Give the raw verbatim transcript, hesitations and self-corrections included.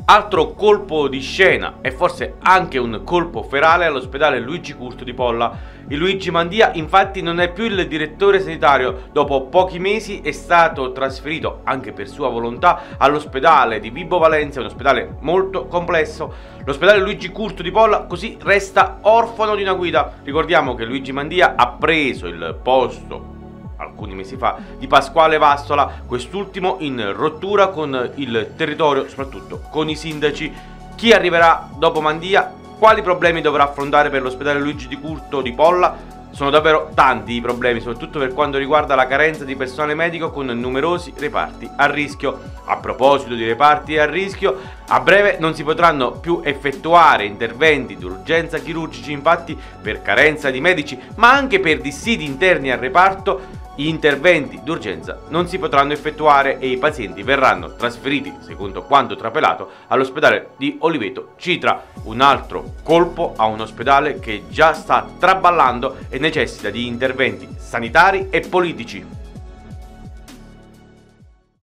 Altro colpo di scena e forse anche un colpo ferale all'ospedale Luigi Curto di Polla. Il Luigi Mandia infatti non è più il direttore sanitario, dopo pochi mesi è stato trasferito anche per sua volontà all'ospedale di Vibo Valentia, un ospedale molto complesso. L'ospedale Luigi Curto di Polla così resta orfano di una guida. Ricordiamo che Luigi Mandia ha preso il posto alcuni mesi fa di Pasquale Vassola, quest'ultimo in rottura con il territorio, soprattutto con i sindaci. Chi arriverà dopo Mandia? Quali problemi dovrà affrontare per l'ospedale Luigi di Curto di Polla? Sono davvero tanti i problemi, soprattutto per quanto riguarda la carenza di personale medico con numerosi reparti a rischio. A proposito di reparti a rischio, a breve non si potranno più effettuare interventi d'urgenza chirurgici, infatti per carenza di medici, ma anche per dissidi interni al reparto. Gli interventi d'urgenza non si potranno effettuare e i pazienti verranno trasferiti, secondo quanto trapelato, all'ospedale di Oliveto Citra. Un altro colpo a un ospedale che già sta traballando e necessita di interventi sanitari e politici.